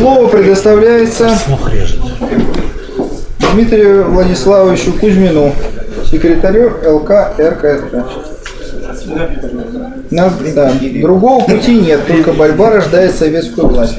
Слово предоставляется Дмитрию Владиславовичу Кузьмину, секретарю ЛК РКСП. Другого пути нет, только борьба рождает советскую власть.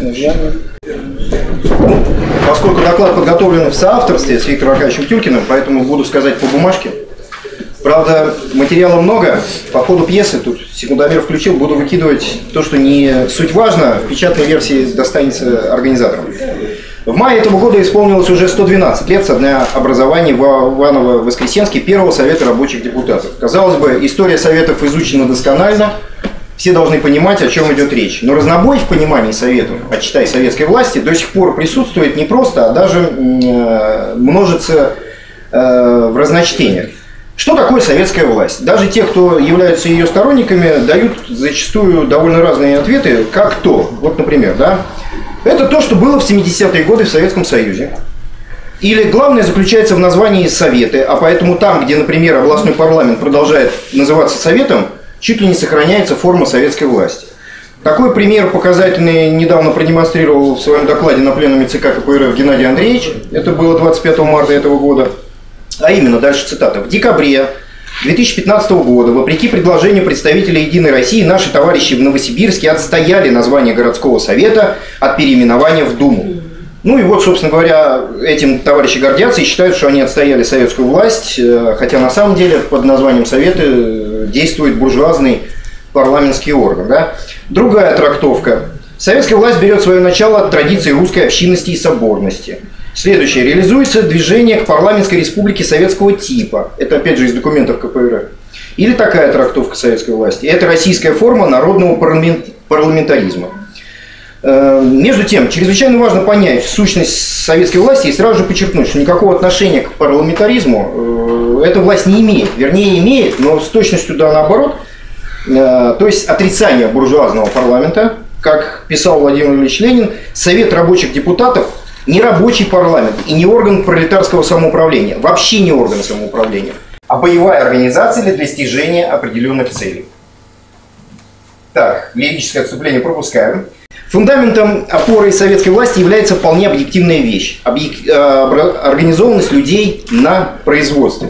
Поскольку доклад подготовлен в соавторстве с Виктором Аркадьевичем Тюлькиным, поэтому буду сказать по бумажке. Правда, материала много. По ходу пьесы, тут секундомер включил, буду выкидывать то, что не суть важно, в печатной версии достанется организаторам. В мае этого года исполнилось уже 112 лет со дня образования в Иваново-Воскресенске Первого Совета рабочих депутатов. Казалось бы, история Советов изучена досконально, все должны понимать, о чем идет речь. Но разнобой в понимании Советов, почитай советской власти, до сих пор присутствует не просто, а даже множится в разночтениях. Что такое советская власть? Даже те, кто являются ее сторонниками, дают зачастую довольно разные ответы, как то. Вот, например, да, это то, что было в 70-е годы в Советском Союзе. Или главное заключается в названии Советы, а поэтому там, где, например, областной парламент продолжает называться Советом, чуть ли не сохраняется форма советской власти. Такой пример показательный недавно продемонстрировал в своем докладе на пленуме ЦК КПРФ Геннадий Андреевич. Это было 25 марта этого года. А именно, дальше цитата. В декабре 2015 года, вопреки предложению представителей «Единой России», наши товарищи в Новосибирске отстояли название городского совета от переименования в Думу. Ну и вот, собственно говоря, этим товарищи гордятся и считают, что они отстояли советскую власть, хотя на самом деле под названием Совета действует буржуазный парламентский орган. Да? Другая трактовка. Советская власть берет свое начало от традиции русской общинности и соборности. Следующее. Реализуется движение к парламентской республике советского типа. Это опять же из документов КПРФ. Или такая трактовка советской власти. Это российская форма народного парламентаризма. Между тем, чрезвычайно важно понять сущность советской власти и сразу же подчеркнуть, что никакого отношения к парламентаризму эта власть не имеет. Вернее, имеет, но с точностью да наоборот. То есть отрицание буржуазного парламента, как писал Владимир Ильич Ленин, Совет рабочих депутатов не рабочий парламент и не орган пролетарского самоуправления, вообще не орган самоуправления, а боевая организация для достижения определенных целей. Так, лирическое отступление пропускаем. Фундаментом опоры советской власти является вполне объективная вещь – организованность людей на производстве.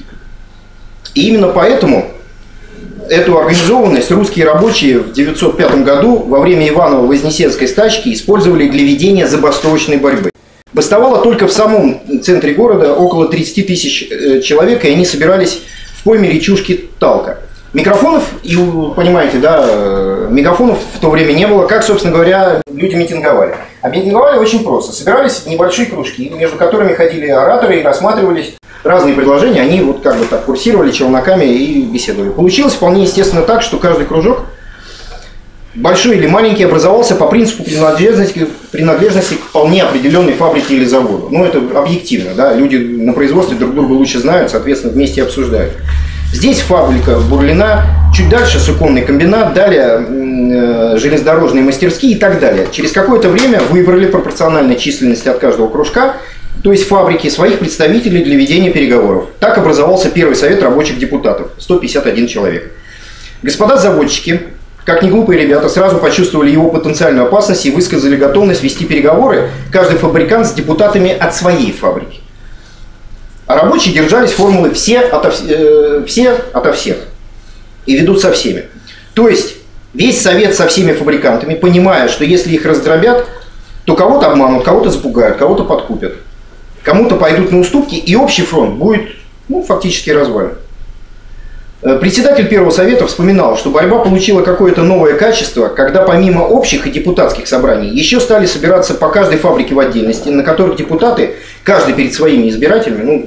И именно поэтому эту организованность русские рабочие в 1905 году во время Иваново-Вознесенской стачки использовали для ведения забастовочной борьбы. Бастовало только в самом центре города около 30 тысяч человек, и они собирались в пойме речушки Талка. Микрофонов, и вы понимаете, да, мегафонов в то время не было. Как, собственно говоря, люди митинговали? А митинговали очень просто. Собирались небольшие кружки, между которыми ходили ораторы и рассматривались разные предложения. Они вот как бы так курсировали челноками и беседовали. Получилось вполне естественно так, что каждый кружок, большой или маленький, образовался по принципу принадлежности к вполне определенной фабрике или заводу. Ну, это объективно, да, люди на производстве друг друга лучше знают, соответственно, вместе обсуждают. Здесь фабрика бурлина, чуть дальше суконный комбинат, далее железнодорожные мастерские и так далее. Через какое-то время выбрали пропорциональной численности от каждого кружка, то есть фабрики, своих представителей для ведения переговоров. Так образовался Первый совет рабочих депутатов, 151 человек. Господа заводчики, как не глупые ребята, сразу почувствовали его потенциальную опасность и высказали готовность вести переговоры, каждый фабрикант с депутатами от своей фабрики. А рабочие держались формулы все ото всех и ведут со всеми. То есть весь совет со всеми фабрикантами, понимая, что если их раздробят, то кого-то обманут, кого-то запугают, кого-то подкупят, кому-то пойдут на уступки, и общий фронт будет фактически развален. Председатель Первого совета вспоминал, что борьба получила какое-то новое качество, когда помимо общих и депутатских собраний еще стали собираться по каждой фабрике в отдельности, на которых депутаты, каждый перед своими избирателями,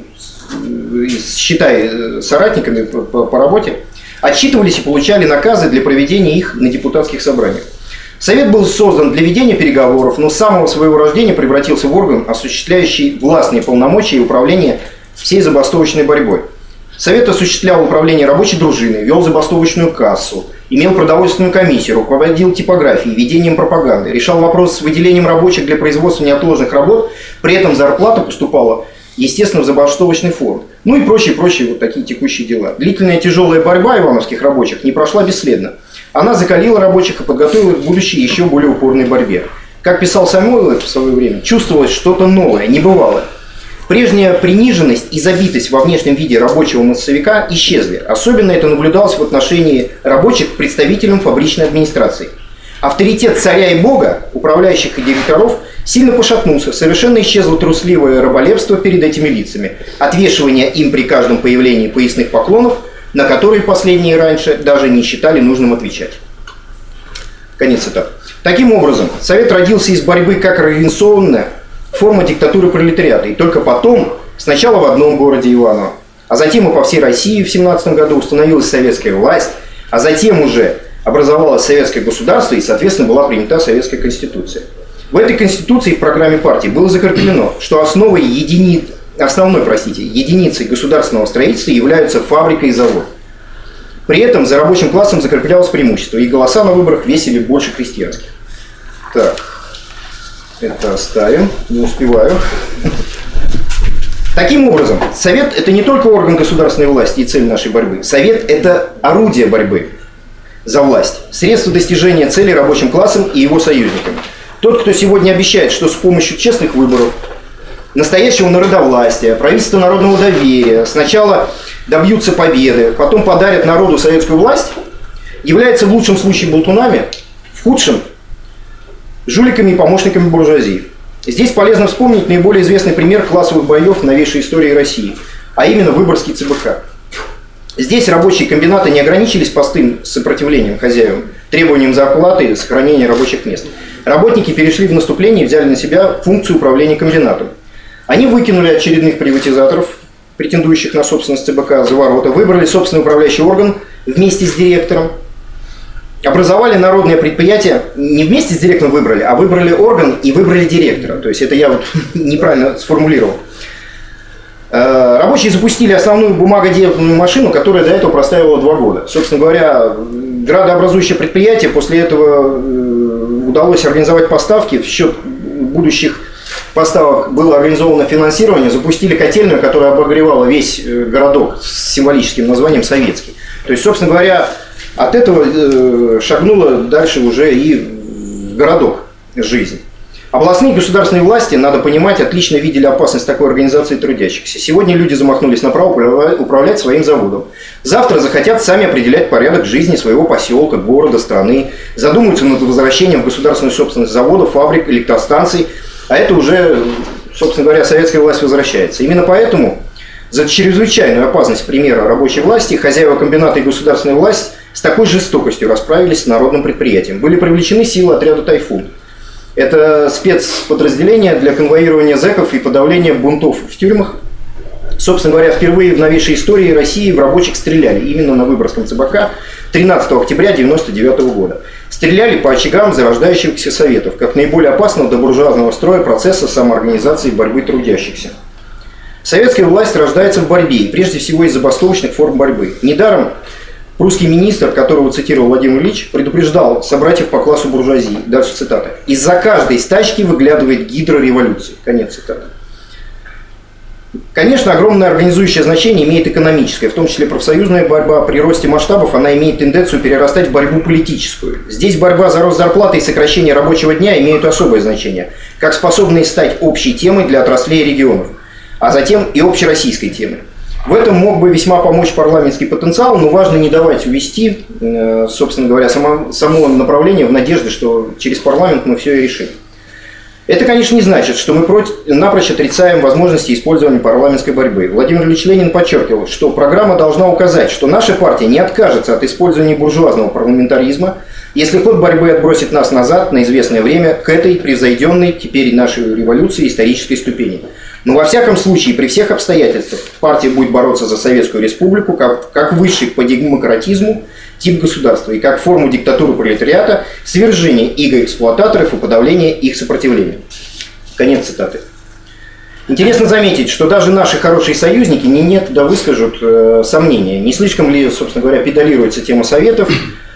считай соратниками по работе, отчитывались и получали наказы для проведения их на депутатских собраниях. Совет был создан для ведения переговоров, но с самого своего рождения превратился в орган, осуществляющий властные полномочия и управление всей забастовочной борьбой. Совет осуществлял управление рабочей дружиной, вел забастовочную кассу, имел продовольственную комиссию, руководил типографией, ведением пропаганды, решал вопрос с выделением рабочих для производства неотложных работ, при этом зарплата поступала, естественно, в забастовочный фонд. Ну и прочие вот такие текущие дела. Длительная тяжелая борьба ивановских рабочих не прошла бесследно. Она закалила рабочих и подготовила к будущей еще более упорной борьбе. Как писал Самойлов в свое время, чувствовалось что-то новое, небывалое. Прежняя приниженность и забитость во внешнем виде рабочего массовика исчезли. Особенно это наблюдалось в отношении рабочих к представителям фабричной администрации. Авторитет царя и бога, управляющих и директоров, сильно пошатнулся. Совершенно исчезло трусливое раболепство перед этими лицами. Отвешивание им при каждом появлении поясных поклонов, на которые последние раньше даже не считали нужным отвечать. Конец цитаты. Таким образом, Совет родился из борьбы как организационная форма диктатуры пролетариата. И только потом, сначала в одном городе Иваново, а затем и по всей России в 1917 году установилась советская власть, а затем уже образовалось советское государство и, соответственно, была принята советская конституция. В этой конституции и в программе партии было закреплено, что основной единицей государственного строительства являются фабрика и завод. При этом за рабочим классом закреплялось преимущество, и голоса на выборах весили больше крестьянских. Так, это оставим, не успеваю. Таким образом, Совет – это не только орган государственной власти и цель нашей борьбы. Совет – это орудие борьбы за власть, средство достижения цели рабочим классом и его союзниками. Тот, кто сегодня обещает, что с помощью честных выборов, настоящего народовластия, правительства народного доверия сначала добьются победы, потом подарят народу советскую власть, является в лучшем случае болтунами, в худшем – жуликами и помощниками буржуазии. Здесь полезно вспомнить наиболее известный пример классовых боев в новейшей истории России, а именно Выборгский ЦБХ. Здесь рабочие комбинаты не ограничились простым сопротивлением хозяевам, требованием зарплаты и сохранения рабочих мест. Работники перешли в наступление и взяли на себя функцию управления комбинатом. Они выкинули очередных приватизаторов, претендующих на собственность ЦБК, за ворота, выбрали собственный управляющий орган вместе с директором, образовали народное предприятие, не вместе с директором выбрали, а выбрали орган и выбрали директора. То есть это я вот неправильно сформулировал. Рабочие запустили основную бумагоделательную машину, которая до этого проставила 2 года. Собственно говоря, градообразующее предприятие после этого удалось организовать поставки. В счет будущих поставок было организовано финансирование. Запустили котельную, которая обогревала весь городок с символическим названием «Советский». То есть, собственно говоря, от этого шагнула дальше уже и в городок жизнь. Областные государственные власти, надо понимать, отлично видели опасность такой организации трудящихся. Сегодня люди замахнулись на право управлять своим заводом. Завтра захотят сами определять порядок жизни своего поселка, города, страны. Задумаются над возвращением в государственную собственность заводов, фабрик, электростанций. А это уже, собственно говоря, советская власть возвращается. Именно поэтому за чрезвычайную опасность примера рабочей власти хозяева комбината и государственная власть с такой жестокостью расправились с народным предприятием. Были привлечены силы отряда «Тайфун». Это спецподразделение для конвоирования зэков и подавления бунтов в тюрьмах. Собственно говоря, впервые в новейшей истории России в рабочих стреляли именно на Выборгском ЦБХ 13 октября 1999 года. Стреляли по очагам зарождающихся советов, как наиболее опасного до буржуазного строя процесса самоорганизации и борьбы трудящихся. Советская власть рождается в борьбе, и прежде всего из забастовочных форм борьбы. Недаром прусский министр, которого цитировал Владимир Ильич, предупреждал собратьев по классу буржуазии. Дальше цитата. «Из-за каждой стачки выглядывает гидра революции». Конец цитаты. Конечно, огромное организующее значение имеет экономическое, в том числе профсоюзная борьба. При росте масштабов она имеет тенденцию перерастать в борьбу политическую. Здесь борьба за рост зарплаты и сокращение рабочего дня имеют особое значение, как способные стать общей темой для отраслей и регионов, а затем и общероссийской темой. В этом мог бы весьма помочь парламентский потенциал, но важно не давать увести, собственно говоря, само направление в надежде, что через парламент мы все и решим. Это, конечно, не значит, что мы напрочь отрицаем возможности использования парламентской борьбы. Владимир Ильич Ленин подчеркивал, что программа должна указать, что наша партия не откажется от использования буржуазного парламентаризма, если ход борьбы отбросит нас назад на известное время к этой превзойденной теперь нашей революции исторической ступени. Но во всяком случае, при всех обстоятельствах, партия будет бороться за Советскую Республику как высший по демократизму тип государства и как форму диктатуры пролетариата, свержение иго-эксплуататоров и подавление их сопротивления. Конец цитаты. Интересно заметить, что даже наши хорошие союзники да выскажут сомнения, не слишком ли, собственно говоря, педалируется тема Советов.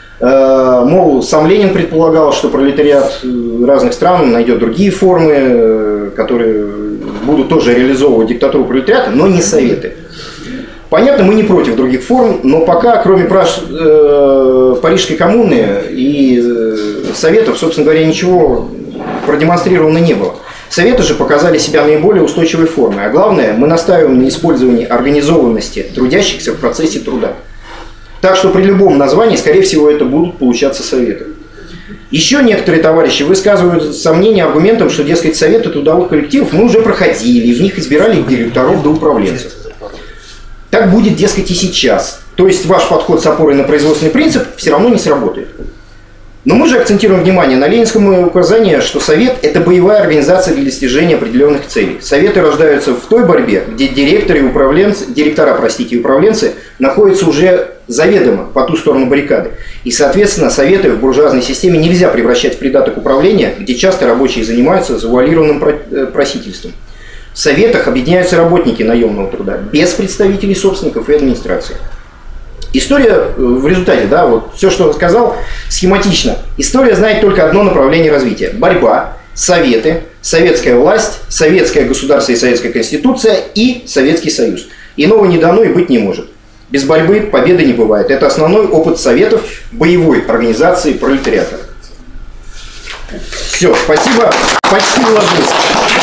Мол, сам Ленин предполагал, что пролетариат разных стран найдет другие формы, которые будут тоже реализовывать диктатуру пролетариата, но не Советы. Понятно, мы не против других форм, но пока, кроме Парижской коммуны и Советов, собственно говоря, ничего продемонстрировано не было. Советы же показали себя наиболее устойчивой формой. А главное, мы настаиваем на использовании организованности трудящихся в процессе труда. Так что при любом названии, скорее всего, это будут получаться советы. Еще некоторые товарищи высказывают сомнения аргументом, что, дескать, советы трудовых коллективов мы уже проходили, и в них избирали директоров до управленцев. Так будет, дескать, и сейчас. То есть ваш подход с опорой на производственный принцип все равно не сработает. Но мы же акцентируем внимание на ленинском указании, что совет – это боевая организация для достижения определенных целей. Советы рождаются в той борьбе, где директора и управленцы находятся уже заведомо по ту сторону баррикады. И, соответственно, советы в буржуазной системе нельзя превращать в придаток управления, где часто рабочие занимаются завуалированным просительством. В советах объединяются работники наемного труда, без представителей собственников и администрации. История в результате, да, вот все, что я сказал, схематично. История знает только одно направление развития. Борьба, советы, советская власть, советское государство и советская конституция и Советский Союз. Иного не дано и быть не может. Без борьбы победы не бывает. Это основной опыт советов боевой организации пролетариата. Все, спасибо. Почти уложился.